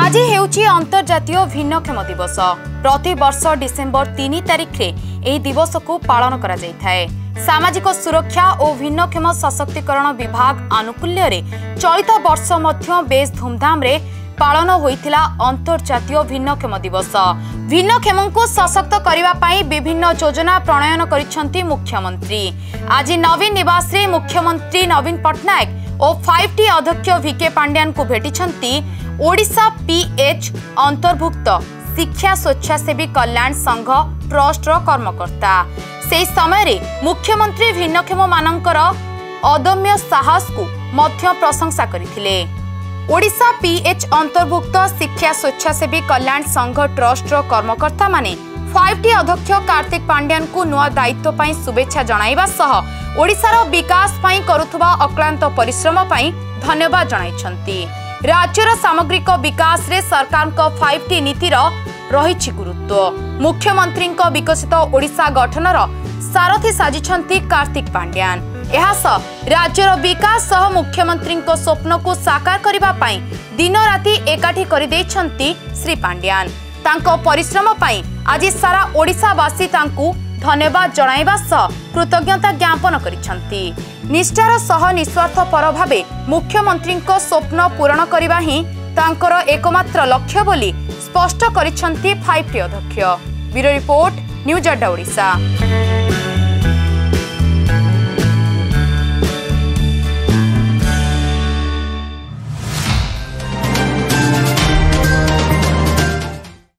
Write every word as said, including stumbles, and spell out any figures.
आज हेउची अंतर्जातीय भिन्नक्षम दिवस। प्रति वर्ष डिसेम्बर तीन तारिख रे एही दिवस को पालन करा जायथाय। सामाजिक सुरक्षा और भिन्नक्षम सशक्तिकरण विभाग आनुकूल्य रे चलित वर्ष मध्य बेस धूमधाम रे पालन होइथिला अंतर्जातीय भिन्नक्षम दिवस। भिन्नक्षम को सशक्त करिवा पाई विभिन्न योजना प्रणयन करिसंती मुख्यमंत्री। आज नवीन निवास रे मुख्यमंत्री नवीन पटनायक और फाइव टी अध्यक्ष वीके पांड्यान को भेटिछंती ओडिशा पीएच अंतर्भुक्त शिक्षा स्वेच्छासेवी कल्याण संघ ट्रस्ट कर्मकर्ता। से समय रे मुख्यमंत्री भिन्नक्षम मानकर अदम्य साहस को मध्य प्रशंसा करथिले। ओडिशा पीएच अंतर्भुक्त शिक्षा स्वेच्छासेवी कल्याण संघ ट्रस्ट कर्मकर्ता माने फाइव टी अध्यक्ष कार्तिक पांड्यान को नुआ दायित्व पाई शुभेच्छा जणाइबा सह ओडिशार विकास पाई करुथुबा अक्लांत परिश्रम पाई धन्यवाद जणाइछंती। राज्यर सामग्रिक विकास रे सरकार को फाइव टी नीतिर रहिछि गुरुत्व। मुख्यमंत्री विकसित ओडिशा गठनर सारथी साजिछंती कार्तिक पांड्यान। एहास राज्यर विकास सह मुख्यमंत्री स्वप्न को साकार करिबा पाई दिन राति एकाठी करि दैछंती श्री पांड्यान। तांको परिश्रम पाई आज सारा ओडिशावासी तांकु धन्यवाद जणाइबा सह कृतज्ञता ज्ञापन करिछंती। निष्ठार सह निस्वार्थ पर भावे मुख्यमंत्री स्वप्न पूरण करिबा ही तांकर एकमात्र लक्ष्य बोली स्पष्ट करिछंती फाइव टी अध्यक्ष। Bureau report news Adda Odisha.